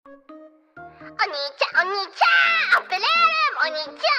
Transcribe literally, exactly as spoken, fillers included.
お兄ちゃんお兄ちゃんアップレールお兄ちゃん